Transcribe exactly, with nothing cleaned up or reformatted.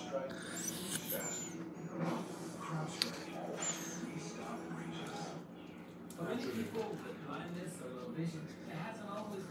For many people with blindness or low vision, it hasn't always